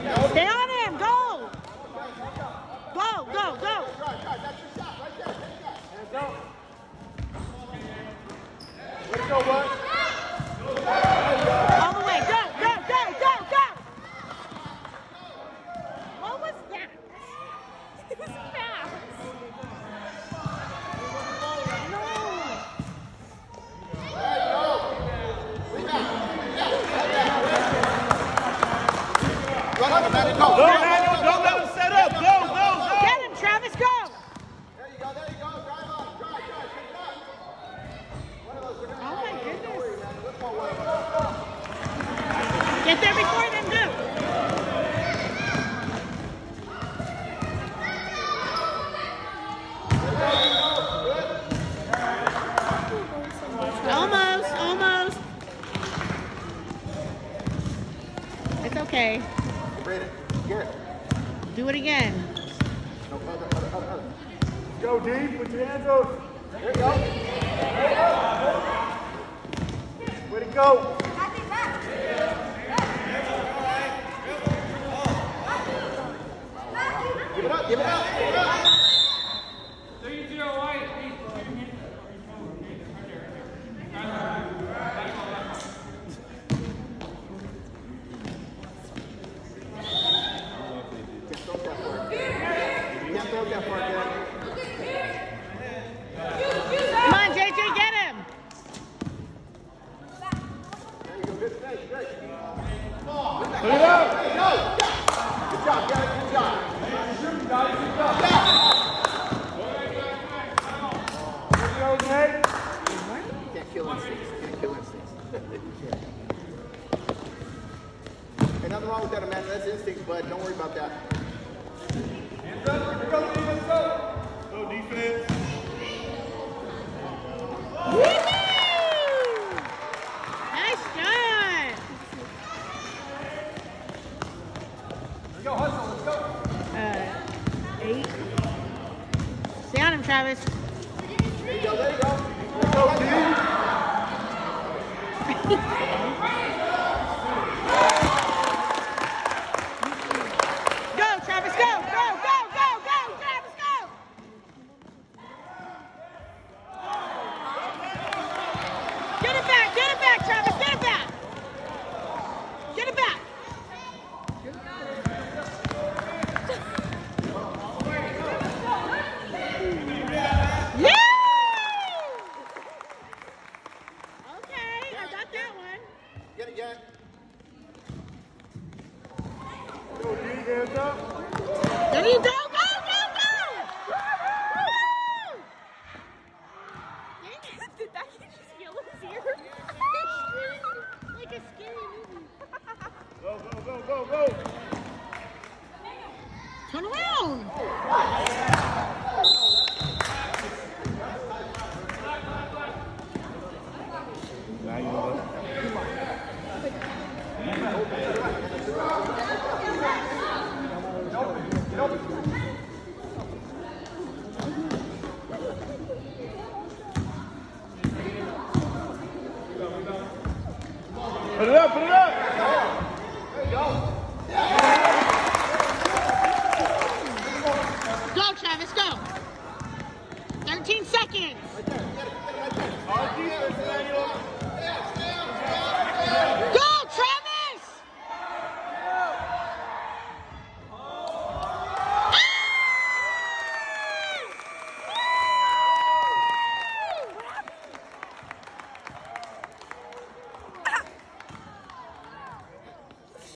Stay on him. Go. Go, go, go. Let's go, bud. All the way. Go, go, go, go, go. What was that? It was fast. No. Run up, Manuel, go. Go, Manuel, don't let him set up. Go, go, go. Get him, Travis, go. There you go, there you go. Drive on, drive, pick it up. One of those, we're gonna Oh my goodness. Let's go, one of those. Get there before them, go. Almost, almost. It's okay. Brandon, here. Do it again. No, other. Go deep, put your hands up. There you go. Way to go. Give it up, give it up, give it up. 3-0 white. Can't throw that far, Dad. Come on, JJ, get him. There you go, good finish, good. Put it up. There you go. Good job, Dad, good job. Go, Nate. Can't kill instincts, can't kill instincts. Ain't nothing wrong with that, Amanda, that's instincts, bud, don't worry about that. Hands up. Here we go, defense, go. Go, defense. Woo-hoo! Nice shot. Let's go, hustle, let's go. 8. Stay on him, Travis. There you go, there you go. Let's go, deep. Go, Travis, go, go, go, go, go, Travis, go. Get it back, Travis, get it back. Get it back. Yeah! Okay, I got that one. Get it, get it. Go, deep, hands up. There you go, go, go, go! Dang it, did that kid just yell in his ear? Like a scary movie. Go, go, go, go, go. Turn around! Now you know. Put it up, put it up. There you go. Go, Travis, go! 13 seconds! Right there, get it right there. Our defense, Manuel.